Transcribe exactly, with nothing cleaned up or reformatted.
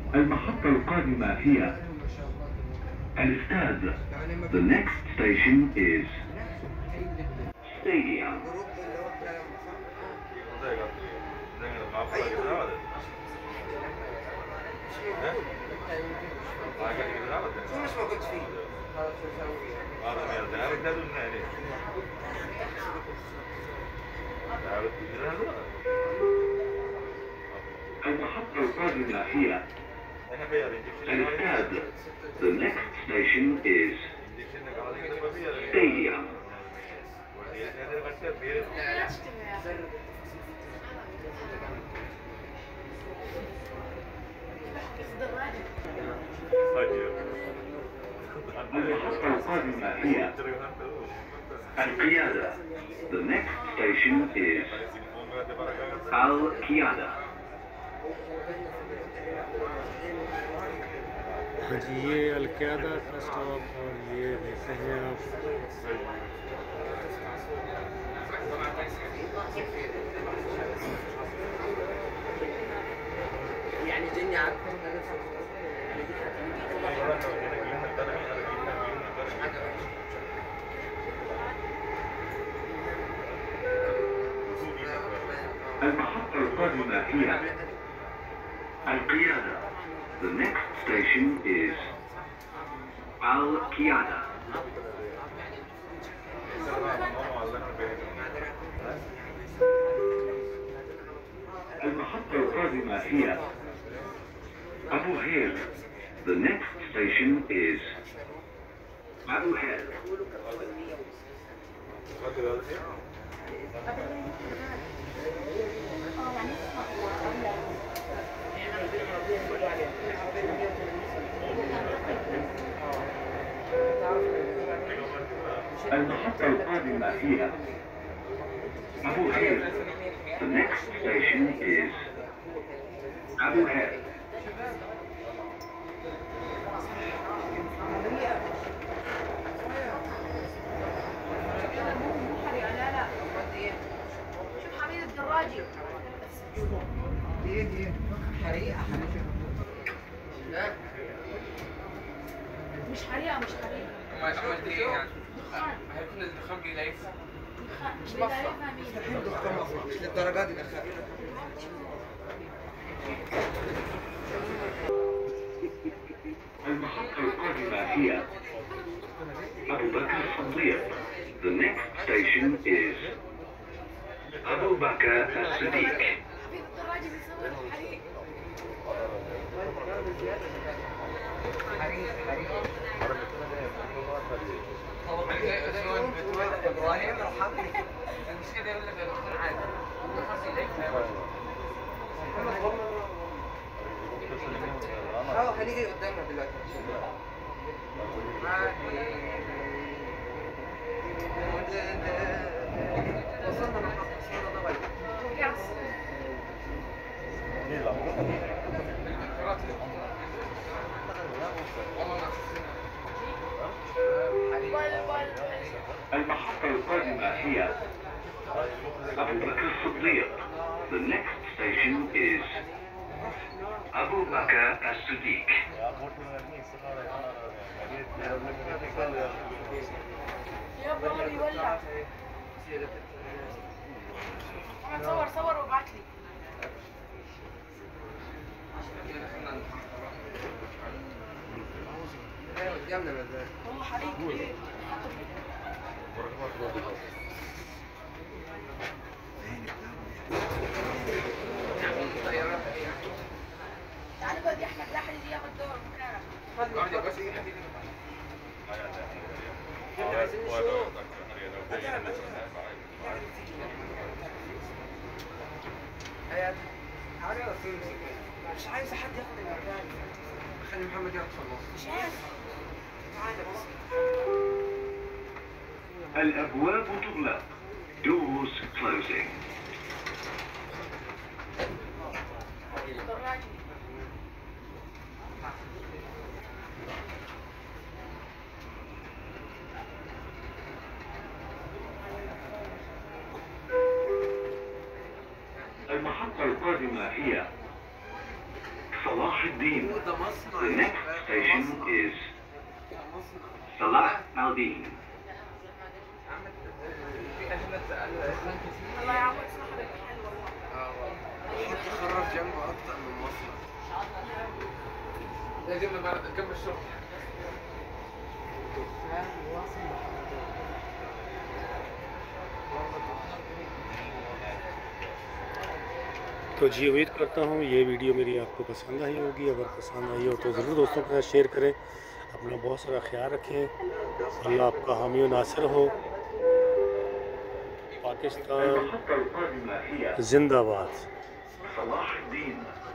المحطة القادمة هي الاستاد. The next station is Stadium. مش موجود فيه. المحطة القادمة هي الاستاد. The next station is Stadium. المحطة القادمة هي القيادة. The next station is القيادة. ये अलकायदा का स्टॉप और ये देते हैं आप يعني جني عارف المحطة القادمة هي القيادة. The next station is القيادة. المحطة القادمة هي أبو هيل. The next station is أبو هيل. المحطة القادمة هي أبو هيل. The next station is أبو هيل. شوف حميد الدراجي. دي دي حريقة لا مش حريقة مش حريقة. ما عملت ايه يعني؟ هيكون الدخان بيليف مش بيلاقيها مين؟ مش للدرجة دي دخان. المحطة القادمة هي أبو بكر الصديق. The next station is أبو بكر الصديق. حميد الدراجي بيصور حريق. حريق حريق ابراهيم ارحمني مش كده يقول لك الدكتور عادي اه هنيجي قدامنا دلوقتي وصلنا لحق وصلنا لغايه المحطة القادمة هي أبو بكر الصديق. The next station is أبو بكر الصديق. يا ابراهيم يولع. محمد صور صور وابعت لي. قدامنا بالذات والله حريق كبير. تعال بقى يا احمد لاحق اللي ياخد دور مكانك. مش عايز حد ياخد المكان. خلي محمد ياخد في النص. مش عارف. تعالى بس. الأبواب تغلق. Doors closing. الدراجي. المحطة القادمة هي صلاح صلاح الدين. ده مصنع The يا next شباب، station مصنع. is مصنع. Salah al-Din. الله يعوض صاحبك حلو والله. اه والله. حد خرج جنبه اكتر من مصنع. لازم بعد نكمل الشغل. तो जी उम्मीद करता हूँ ये वीडियो मेरी आपको पसंद आई होगी। अगर पसंद आई हो तो ज़रूर दोस्तों के साथ शेयर करें। अपना बहुत सारा ख्याल रखें। अल्लाह आपका हामी और नासिर हो। पाकिस्तान المحطة القادمة هي जिंदाबाद। صلاح الدين.